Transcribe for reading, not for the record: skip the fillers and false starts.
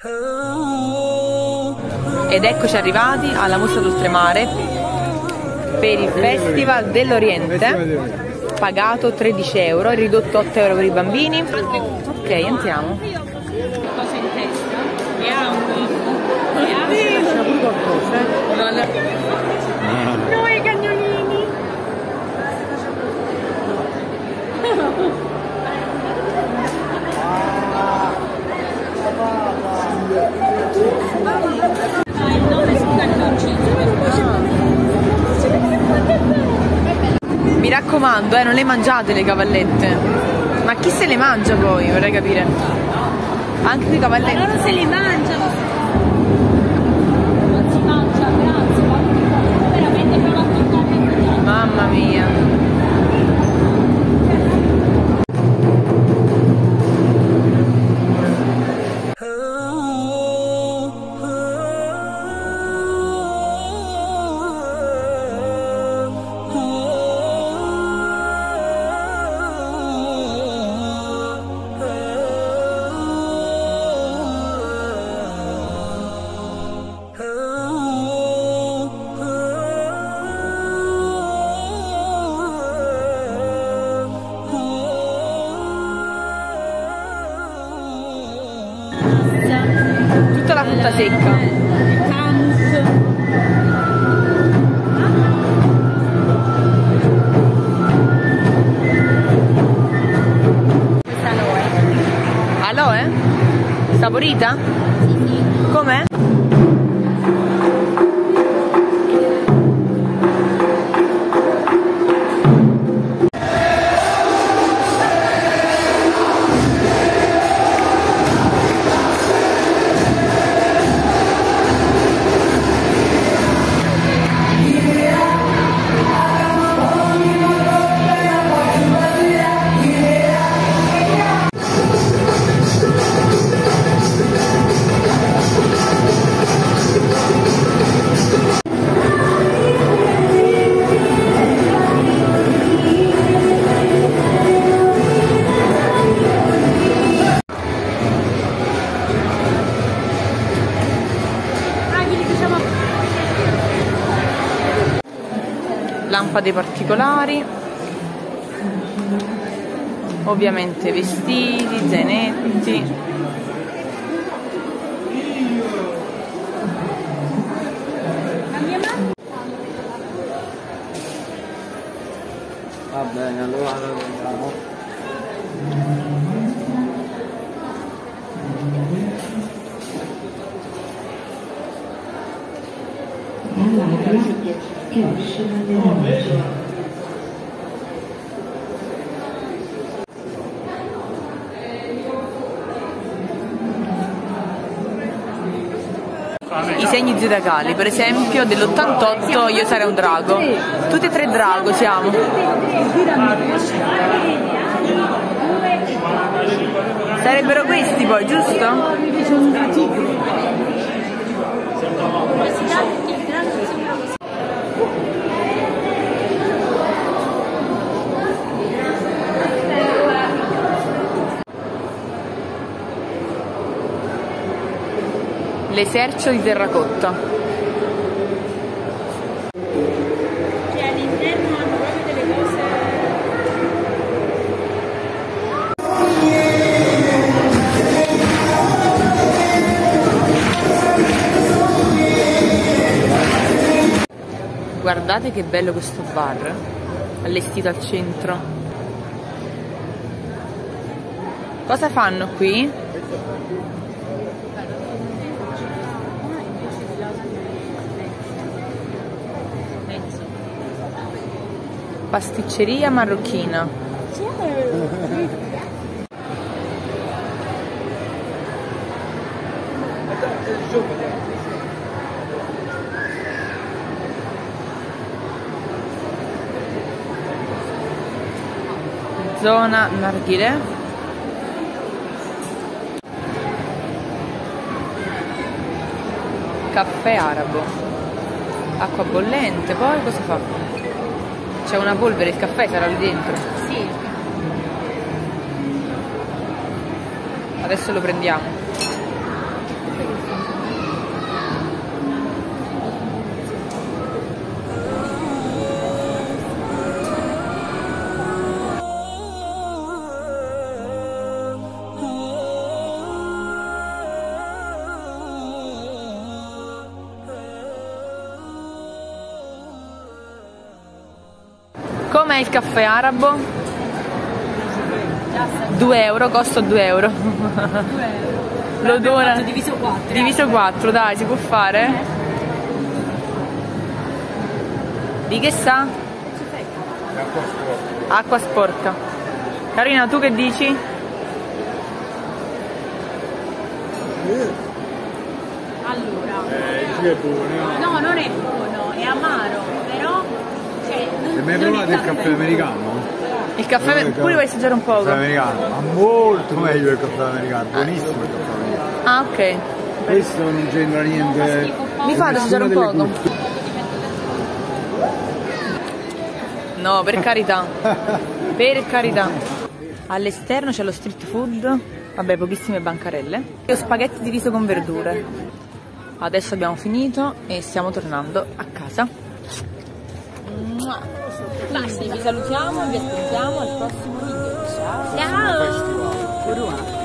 Ed eccoci arrivati alla Mostra d'Oltremare per il Festival dell'Oriente, pagato 13 euro, ridotto 8 euro per i bambini. Ok, entriamo. Cosa in testa? E auguri. Noi cagnolini. Mi raccomando, non le mangiate le cavallette. Ma chi se le mangia poi? Vorrei capire. Anche le cavallette. Ma loro se le mangiano. Non si mangia, grazie. Veramente non attaccate. Mamma mia. Tutta la frutta secca. Questa aloe. Aloe? Saporita? Sì. Com'è? Lampade particolari, ovviamente vestiti, zainetti. Va bene, allora andiamo. I segni zodiacali, per esempio dell'88 io sarei un drago. Tutti e tre drago siamo. Sarebbero questi poi, giusto? L'esercio di terracotta. Cioè all'interno hanno proprio delle cose. Guardate che bello questo bar, allestito al centro. Cosa fanno qui? Pasticceria marocchina. Zona narghilè. Caffè arabo. Acqua bollente, poi cosa fa? C'è una polvere, il caffè sarà lì dentro. Sì. Adesso lo prendiamo. Com'è il caffè arabo? 2 euro, costa 2 euro. L'odore diviso 4. diviso 4, dai, si può fare? Di che sa? Acqua sporca. Carina, tu che dici? Allora, Sì, è buono. no, non è buono, è amaro, però cioè, E mi hai provato il caffè americano? Il caffè, pure vuoi assaggiare un Il poco? caffè americano, ma molto meglio il caffè americano, buonissimo il caffè americano. Ah, ok. Questo non c'entra niente. Mi fate assaggiare un nessuna poco? delle culture. No, per carità. Per carità. All'esterno c'è lo street food, vabbè, pochissime bancarelle. E spaghetti di riso con verdure. Adesso abbiamo finito e stiamo tornando a casa. Basta, vi salutiamo e vi aspettiamo al prossimo video. Ciao! ciao! Festival.